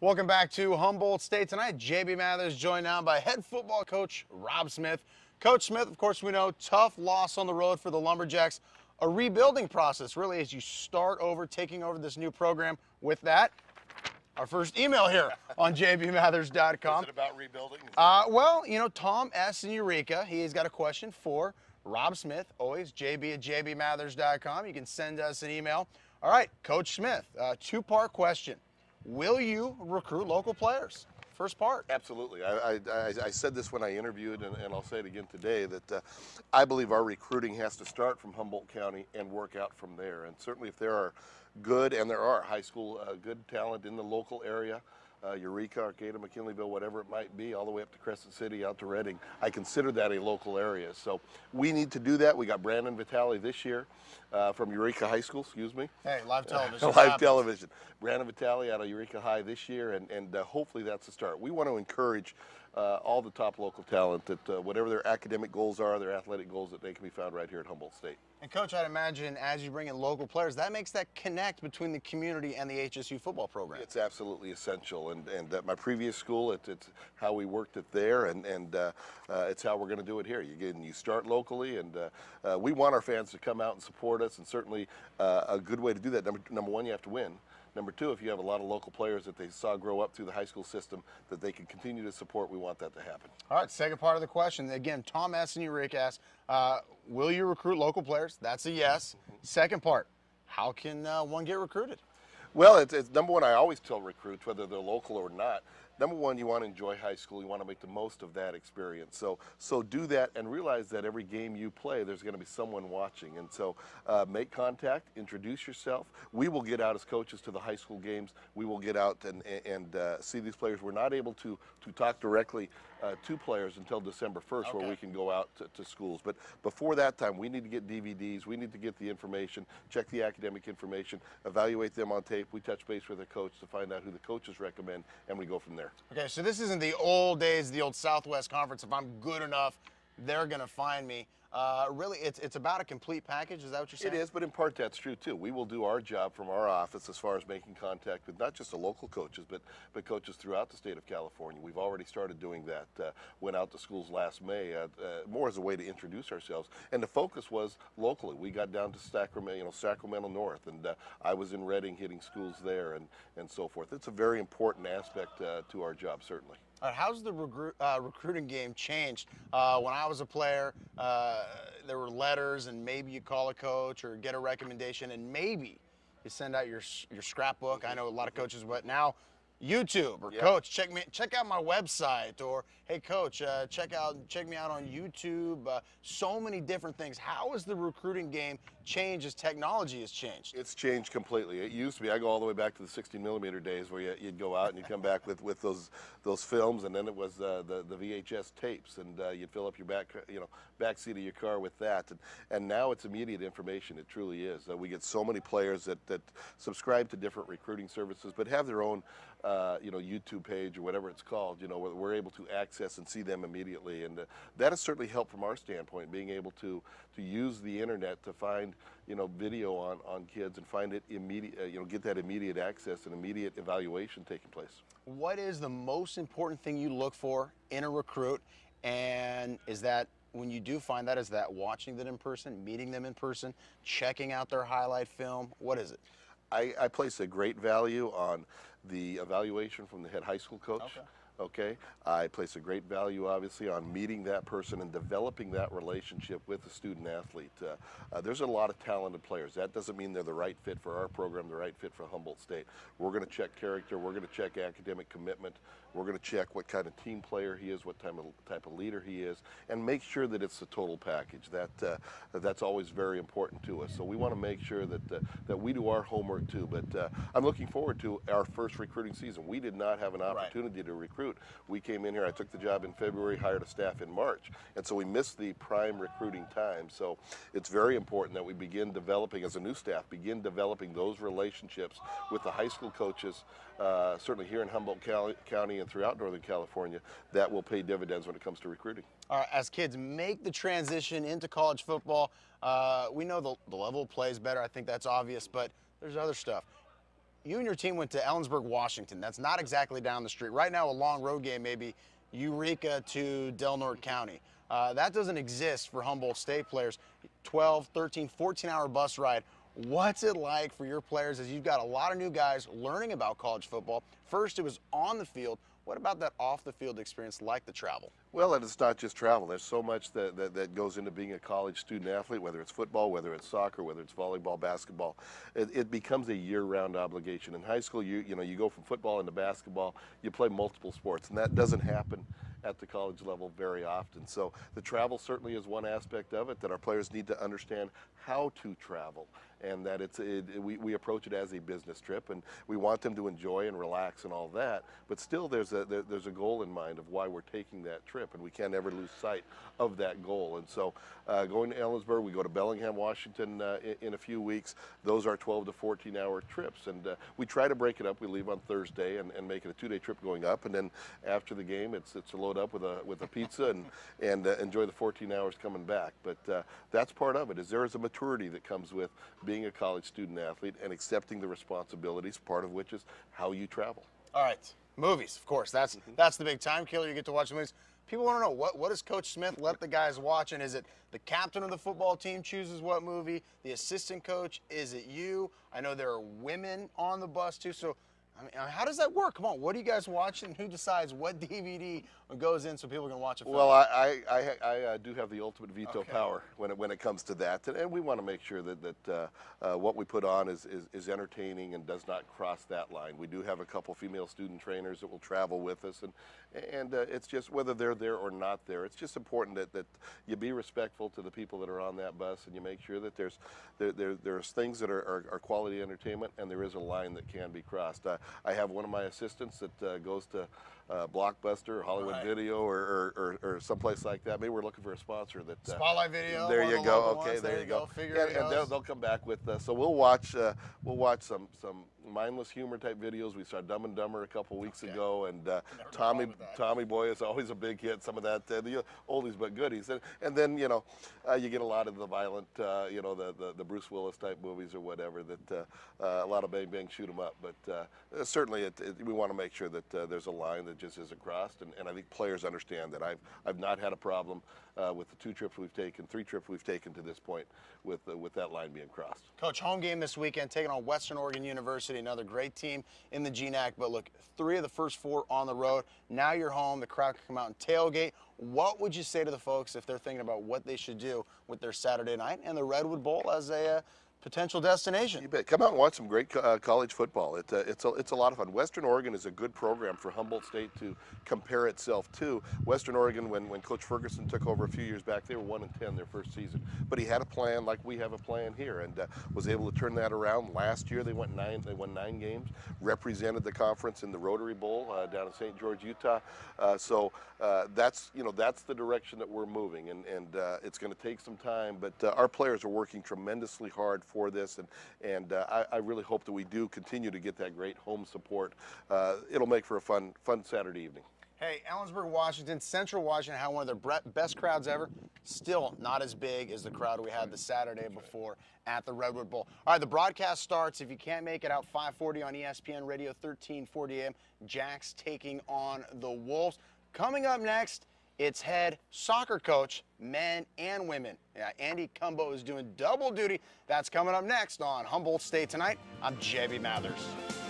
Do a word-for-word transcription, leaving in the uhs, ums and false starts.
Welcome back to Humboldt State tonight. J B Mathers joined now by head football coach Rob Smith. Coach Smith, of course, we know tough loss on the road for the Lumberjacks. A rebuilding process, really, as you start over, taking over this new program. With that, our first email here on j b mathers dot com. Is it about rebuilding? Uh, well, you know, Tom S. in Eureka, he's got a question for Rob Smith. Always j b at j b mathers dot com. You can send us an email. All right, Coach Smith, uh, two-part question. Will you recruit local players? First part. Absolutely. I, I, I said this when I interviewed, and, and I'll say it again today, that uh, I believe our recruiting has to start from Humboldt County and work out from there. And certainly if there are good, and there are high school uh, good talent in the local area, uh, Eureka, Arcata, McKinleyville, whatever it might be, all the way up to Crescent City, out to Reading, I consider that a local area. So we need to do that. We got Brandon Vitale this year uh, from Eureka High School, excuse me. Hey, live television. live happens. television. Brandon Vitale out of Eureka High this year, and, and uh, hopefully that's the start. We want to encourage uh, all the top local talent that uh, whatever their academic goals are, their athletic goals, that they can be found right here at Humboldt State. And Coach, I'd imagine as you bring in local players, that makes that connect between the community and the H S U football program. It's absolutely essential, and, and at my previous school, it, it's how we worked it there, and, and uh, uh, it's how we're going to do it here. You, get, you start locally, and uh, uh, we want our fans to come out and support us, and certainly uh, a good way to do that, number, number one, you have to win. Number two, if you have a lot of local players that they saw grow up through the high school system that they can continue to support, we want that to happen. All right, second part of the question. Again, Tom S. in Eureka asks, uh, will you recruit local players? That's a yes. Second part, how can uh, one get recruited? Well, it's, it's number one, I always tell recruits, whether they're local or not, number one, you want to enjoy high school. You want to make the most of that experience. So, so do that and realize that every game you play, there's going to be someone watching. And so uh, make contact, introduce yourself. We will get out as coaches to the high school games. We will get out and, and uh, see these players. We're not able to, to talk directly uh, to players until December first, okay, where we can go out to, to schools. But before that time, we need to get D V Ds. We need to get the information, check the academic information, evaluate them on tape. We touch base with the coach to find out who the coaches recommend, and we go from there. Okay, so this isn't the old days, the old Southwest Conference. If I'm good enough, they're going to find me. Uh, really, it's, it's about a complete package. Is that what you're saying? It is, but in part that's true, too. We will do our job from our office as far as making contact with not just the local coaches, but, but coaches throughout the state of California. We've already started doing that. Uh, went out to schools last May, uh, uh, more as a way to introduce ourselves. And the focus was locally. We got down to Sacramento, you know, Sacramento North, and uh, I was in Reading hitting schools there and, and so forth. It's a very important aspect uh, to our job, certainly. All right, how's the recru uh, recruiting game changed? Uh, when I was a player, uh, there were letters, and maybe you call a coach or get a recommendation, and maybe you send out your your scrapbook. I know a lot of coaches, but now YouTube or, yep, coach, check me check out my website, or hey coach, uh, check out check me out on YouTube. Uh, so many different things. How has the recruiting game changed as technology has changed? It's changed completely. It used to be, I go all the way back to the sixteen millimeter days where you, you'd go out and you'd come back with, with those those films, and then it was uh, the the V H S tapes, and uh, you'd fill up your back you know back seat of your car with that. And and now it's immediate information. It truly is. Uh, we get so many players that that subscribe to different recruiting services, but have their own uh, you know YouTube page or whatever it's called. You know, where we're able to access and see them immediately, and uh, that has certainly helped from our standpoint, being able to to use the internet to find you know video on on kids and find it immediate. Uh, you know, get that immediate access and immediate evaluation taking place. What is the most important thing you look for in a recruit, and is that when you do find that, is that watching them in person, meeting them in person, checking out their highlight film? What is it? I, I place a great value on the evaluation from the head high school coach. Okay. Okay, I place a great value, obviously, on meeting that person and developing that relationship with the student athlete. Uh, uh, there's a lot of talented players. That doesn't mean they're the right fit for our program, the right fit for Humboldt State. We're going to check character. We're going to check academic commitment. We're going to check what kind of team player he is, what type of, type of leader he is, and make sure that it's the total package. That uh, that's always very important to us. So we want to make sure that uh, that we do our homework too. But uh, I'm looking forward to our first recruiting season. We did not have an opportunity right. to recruit. We came in here, I took the job in February, hired a staff in March, and so we missed the prime recruiting time. So it's very important that we begin developing, as a new staff, begin developing those relationships with the high school coaches, uh, certainly here in Humboldt County and throughout Northern California, that will pay dividends when it comes to recruiting. All right, as kids make the transition into college football, uh, we know the, the level of play is better. I think that's obvious, but there's other stuff. you and your team went to Ellensburg, Washington. That's not exactly down the street. Right now, a long road game, maybe Eureka to Del Norte County. Uh, that doesn't exist for Humboldt State players. twelve, thirteen, fourteen hour bus ride. What's it like for your players as you've got a lot of new guys learning about college football? First, it was on the field. What about that off-the-field experience like the travel? Well, and it's not just travel. There's so much that, that, that goes into being a college student athlete, whether it's football, whether it's soccer, whether it's volleyball, basketball. It, it becomes a year-round obligation. In high school, you, you know, you go from football into basketball, you play multiple sports, and that doesn't happen at the college level very often. So the travel certainly is one aspect of it, that our players need to understand how to travel, and that it's it, we, we approach it as a business trip, and we want them to enjoy and relax and all that, but still there's a there, there's a goal in mind of why we're taking that trip, and we can't ever lose sight of that goal. And so uh, going to Ellensburg, we go to Bellingham, Washington uh, in, in a few weeks. Those are twelve to fourteen hour trips, and uh, we try to break it up. We leave on Thursday and, and make it a two-day trip going up, and then after the game it's it's a load up with a with a pizza and and uh, enjoy the fourteen hours coming back. But uh, that's part of it, is there is a maturity that comes with being a college student athlete and accepting the responsibilities, part of which is how you travel. All right, movies, of course. That's mm-hmm. that's the big time killer. You get to watch the movies. People want to know, what, what does Coach Smith let the guys watch? And is it the captain of the football team chooses what movie? The assistant coach? Is it you? I know there are women on the bus, too. So, I mean, how does that work? Come on, what are you guys watching? Who decides what D V D goes in so people can watch a film? Well, I I, I, I uh, do have the ultimate veto okay. power when it when it comes to that, and, and we want to make sure that that uh, uh, what we put on is, is is entertaining and does not cross that line. We do have a couple female student trainers that will travel with us, and and uh, it's just whether they're there or not there. It's just important that, that you be respectful to the people that are on that bus, and you make sure that there's there, there there's things that are, are, are quality entertainment, and there is a line that can be crossed. Uh, I have one of my assistants that uh, goes to uh, Blockbuster or Hollywood right. Video or, or, or, or someplace like that. Maybe we're looking for a sponsor that uh, Spotlight Video. There you the go. okay, Okay, there, there you go. Figure and and they'll, they'll come back with. Uh, so we'll watch. Uh, we'll watch some some mindless humor type videos. We saw Dumb and Dumber a couple weeks okay. ago, and uh, Tommy Tommy Boy is always a big hit. Some of that uh, the oldies but goodies, and, and then you know uh, you get a lot of the violent, uh, you know the, the the Bruce Willis type movies or whatever. That uh, uh, a lot of bang bang shoot 'em up, but uh, certainly it, it, we want to make sure that uh, there's a line that just isn't crossed, and, and I think players understand that. I've I've not had a problem uh, with the two trips we've taken, three trips we've taken to this point with uh, with that line being crossed. Coach, home game this weekend, taking on Western Oregon University, another great team in the G N A C. But look, three of the first four on the road. Now you're home. The crowd can come out and tailgate. What would you say to the folks if they're thinking about what they should do with their Saturday night and the Redwood Bowl as a uh, potential destination? You bet. Come out and watch some great uh, college football. It, uh, it's, a, it's a lot of fun. Western Oregon is a good program for Humboldt State to compare itself to. Western Oregon, when, when Coach Ferguson took over a few years back, they were one and ten their first season. But he had a plan like we have a plan here, and uh, was able to turn that around. Last year they went nine. They won nine games, represented the conference in the Rotary Bowl uh, down in Saint George, Utah. Uh, so uh, that's you know that's the direction that we're moving, and and uh, it's going to take some time. But uh, our players are working tremendously hard for this, and and uh, I, I really hope that we do continue to get that great home support. Uh, it'll make for a fun fun Saturday evening. Hey, Ellensburg, Washington, Central Washington had one of their best crowds ever. Still not as big as the crowd we had the Saturday before at the Redwood Bowl. All right, the broadcast starts. If you can't make it out, five forty on E S P N Radio, thirteen forty A M. Jax taking on the Wolves. Coming up next, it's head soccer coach, men and women. Yeah, Andy Cumbo is doing double duty. That's coming up next on Humboldt State Tonight. I'm J B Mathers.